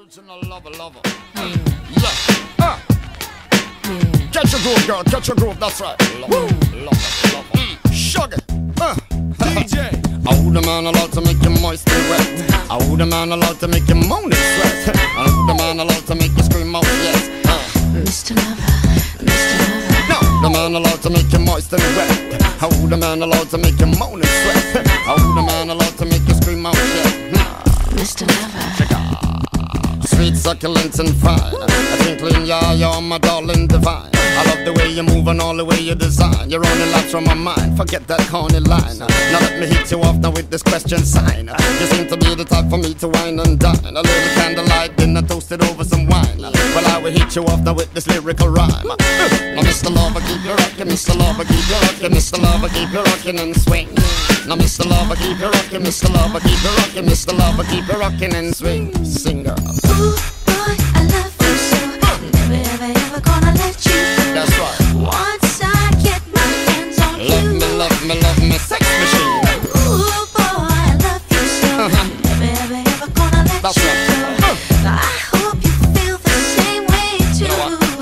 Original lover. Yeah. Catch your groove, girl. Catch your groove. That's right. Lover. Sugar. DJ. Oh, the man allowed to make you moist and wet. Oh, the man allowed to make you moan and sweat. Oh, the man allowed to make you scream out, yes. Mr. Lover, Mr. Lover. No, the man allowed to make you moist and wet. Oh, the man allowed to make you moan and sweat. Oh, the man allowed to make you scream out, yes. Mr. Lover. Sweet, succulent and fine. A twinkling, yeah, you're my darling divine. I love the way you move and all the way you design. You're running laps from my mind, forget that corny line. Now let me hit you off now with this question sign. You seem to be the type for me to wine and dine. A little candlelight dinner toasted over some wine. Well, I will hit you off now with this lyrical rhyme. Now Mr. Lover, keep you rockin', Mr. Lover, keep you rockin', Mr. Lover, keep you rockin' and swing. Now Mr. Lover, keep you rockin', Mr. Lover, keep you rockin', Mr. Lover, keep you rockin' and swing. Sing, girl. Ooh, boy, I love you so. Never, ever gonna let you go. That's right. Once I get my hands on you. Love me, sex machine. Ooh, boy, I love you so. Never, ever gonna let That's you right. go. I hope you feel the same way too.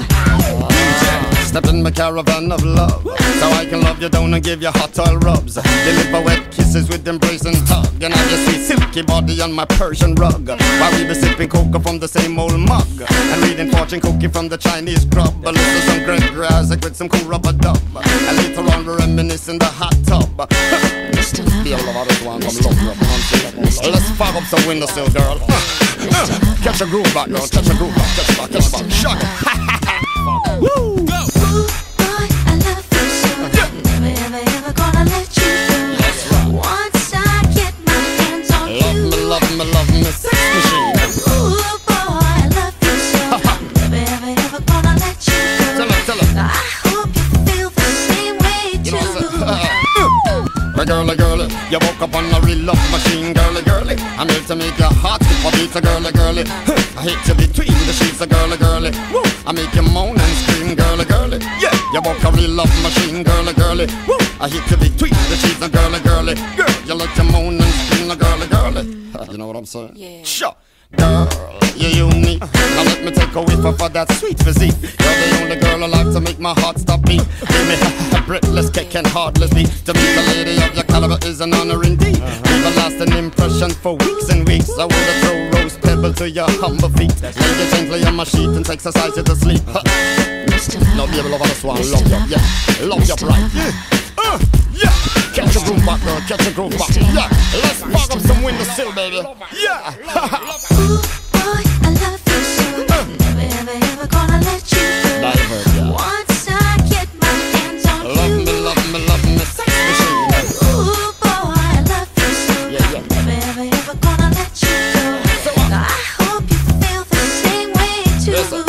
Step in my caravan of love, so I can love you down and give you hot oil rubs. Deliver wet kisses with embrace and hug, and I just see silky body on my Persian rug, while we be sipping cocoa from the same old mug, and reading fortune cookie from the Chinese grub. A little some great grass with some cool rubber dub, and later on we reminisce in the hot tub. Mr. Feel Lover, love, one from let's fog up some windowsill, girl. Catch a groove back, girl. Catch a groove back. Catch a back. Catch a back. Shock it. Woo! boy, I love you so. Never, ever gonna let you go. That's right. Once I get my hands on you. Love me, sex machine. Ooh, boy, I love you so. Never, ever gonna let you go. Tell her. I hope you feel the same way You know what too. I'm saying? Girly, you woke up on a real love machine, girly. I'm here to make your heart skip a beat, girly. I hate you between the sheets, girly. Woo! I make you moan and scream, girly. Yeah, you woke a real love machine, girly. Woo! I hate you between the sheets, girly. Girl, you like to moan and scream, girly. You know what I'm saying? Yeah. Sure. Girl, you're unique. Now let me take a whiff of that sweet physique. You're the only girl alive to make my heart stop beat. Give me a breathless kick and heartless beat. To meet a lady of your caliber is an honor indeed. Leave a lasting impression for weeks and weeks. I wanna throw rose pebble to your humble feet. Lay you gently on my sheet and exercise you to sleep. Mr. Lover, No, baby, love this one. Love you, yeah. Love you right. Yeah. Catch a groove back, girl. Catch a groove back. Yeah. Let's fog up some windowsill, baby. Yeah. Ooh, boy, I love you so. Never, ever gonna let you go. Once I get my hands on you. Love me, sex machine. Ooh, boy, I love you so. Never, ever gonna let you go. I hope you feel the same way too.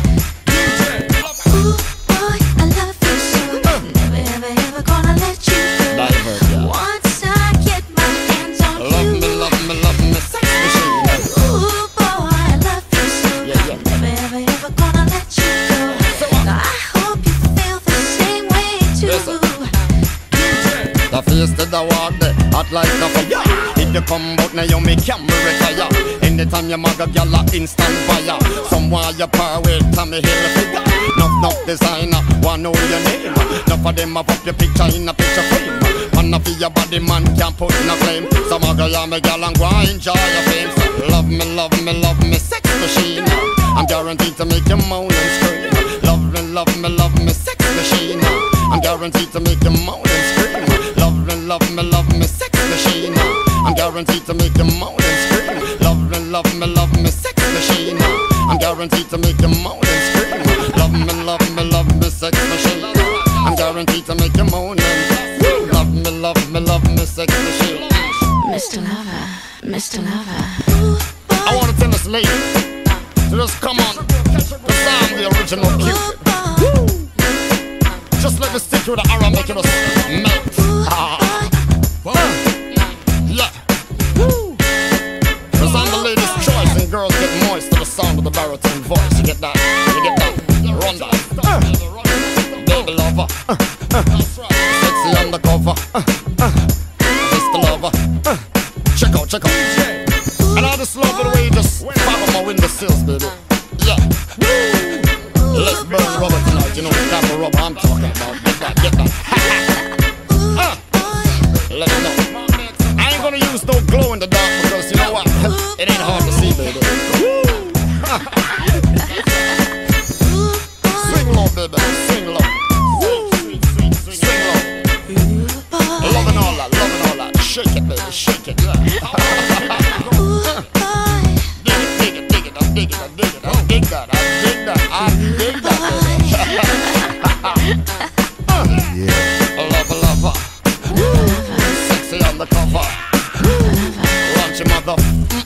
Ooh, boy, I love you so. Never, ever gonna let you go. Once I get my hands on you. Love me, sex machine. Ooh, boy, I love you so. Never, ever gonna let you go. I hope you feel the same way too. The face that I walk there, hot like a fire. If you come out now, you make camera retire. Anytime you mag a gyal a instant fire. Someone you par with Tommy Hill figure. Nuff designer, wanna know your name. Nuff of them have up your picture in a picture frame. Man of your body man can't put in a flame. Some a girl and me gyal and go and enjoy your fame. So love me, sex machine. I'm guaranteed to make you moan and scream. Love me, sex machine. I'm guaranteed to make you moan and scream. Love me, sex machine. I'm guaranteed to make you moan and scream. Love me, sex machine. I'm guaranteed to make you moan and scream. Love me, sex machine. I'm guaranteed to make you moan and scream. Love me, sex machine. Mr. Lover. I want to tell this lady to just come on, cause I'm the original Cupid. Just let me stick with the arrow, make it us melt. Yeah. Cause I'm the lady's choice and girls get moist to the sound of the baritone voice. You get that? Run that. Baby lover. Sexy undercover. Mr. Lover. Check out. And I just love the way you just pop on my windowsill. Shake it, yeah. Dig it, dig it, dig it, I dig it, I dig it, I dig that, I dig that, I dig that. Yeah. Lover, lover. Sexy on the cover. Lunch your mother.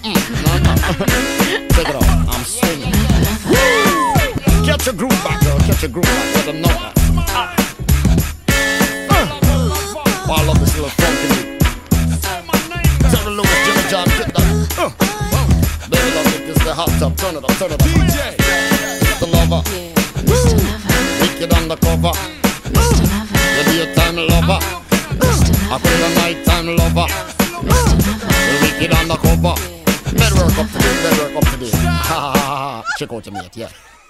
Take it off, I'm swinging. Catch your groove back, girl, catch your groove back. Let them know that. Oh, I love this little funky beat. Tell the Louis, Jimmy John, get that. Baby, love it, this is the hot tub. Turn it up, turn it up. DJ, Mr. Lover. Wicked undercover. You be a time lover. I call you a nighttime lover. Wicked undercover. Bed work up to date, bed work up to date. Ha ha ha ha. Check out your mate, yeah.